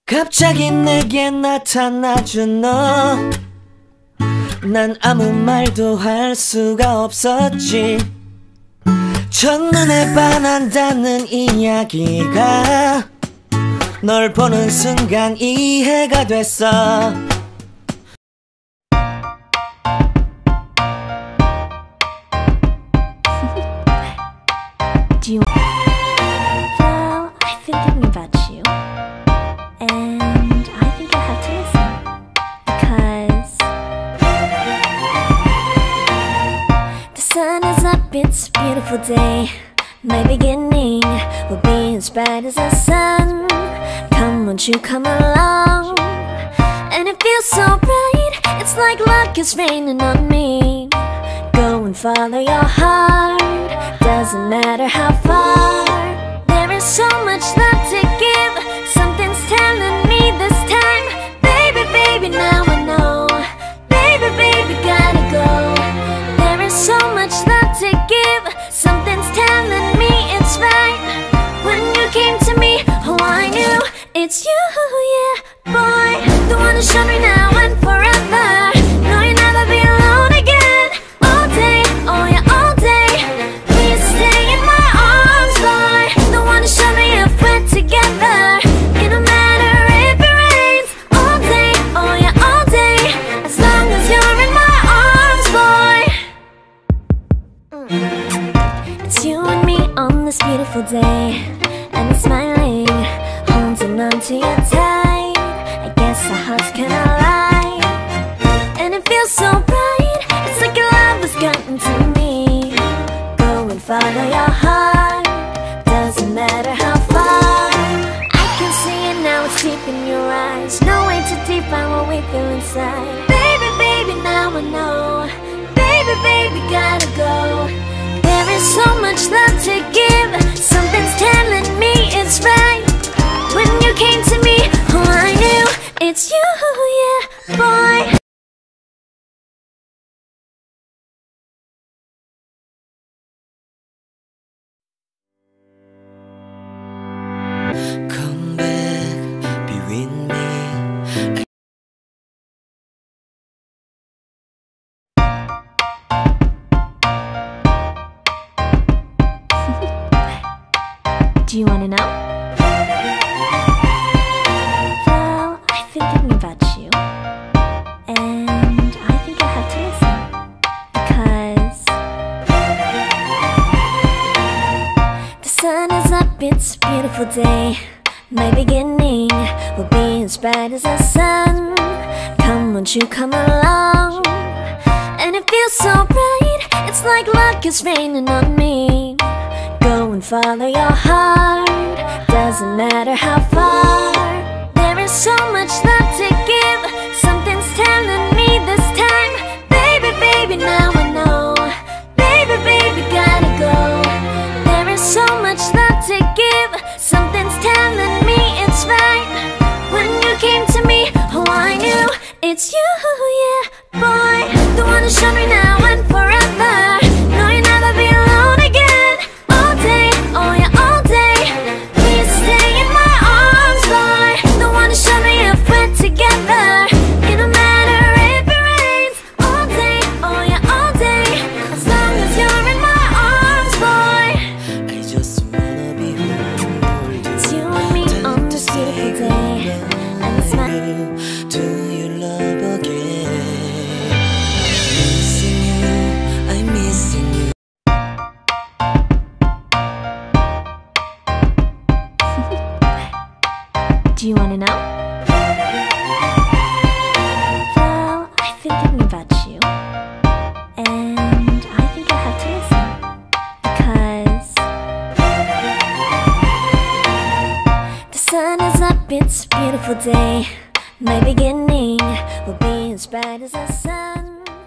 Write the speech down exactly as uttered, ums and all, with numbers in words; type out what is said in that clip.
갑자기 내게 나타나준 너, 난 아무 말도 할 수가 없었지. 첫눈에 반한다는 이야기가 널 보는 순간 이해가 됐어. Do you... Well, I've been thinking about you, and I think you'll have to listen, because the sun is up, it's a beautiful day. My beginning will be as bright as the sun. Come, won't you come along? And it feels so bright, it's like luck is raining on me. Go and follow your heart, doesn't matter how far. There is so much love to give, something's telling me this time. Baby, baby, now I know. Baby, baby, gotta go. There is so much love to give, something's telling me it's right. When you came to me, oh I knew it's you, yeah, boy. The one who showed me now and forever. No, you'll never be alone again. All day, oh yeah, all day. Please stay in my arms, boy. The one who showed me if we're together. It don't matter if it rains. All day, oh yeah, all day. As long as you're in my arms, boy. Mm. It's you and me on this beautiful day, and it's smiling, holding on to you tight. I guess our hearts can align, and it feels so bright. It's like your love has gotten to me. Go and follow your heart, doesn't matter how far. I can see it now, it's deep in your eyes. No way to define what we feel inside. Baby, baby, now I know. Baby, baby, gotta go. There is so much love to give, something's telling me it's right. When you came to me, oh I knew it's you, yeah, boy. Come back, be with me. Do you wanna know? Well, I've been thinking about you, and I think you'll have to listen, because the sun is up, it's a beautiful day. My beginning will be as bright as the sun. Come, won't you come along? And it feels so bright, it's like luck is raining on me. Go and follow your heart, doesn't matter how far. There is so much love to give, something's telling me this time. Baby, baby, now I know. Baby, baby, gotta go. There is so much love to give, something's telling me it's right. When you came to me, oh I knew it's you, yeah, boy. The one who showed me now and forever. No, you'll never be alone again. All day, oh yeah, all day. Please stay in my arms, boy. The one who showed me if we're together. It don't matter if it rains. All day, oh yeah, all day. As long as you're in my arms, boy. I just wanna be home. It's you and me on this beautiful day, and it's my... Do you love again? Missing you, I'm missing you. Do you wanna know? Well, I've been thinking about you, and I think you'll have to listen, because the sun is up, it's a beautiful day. My beginning will be as bright as the sun.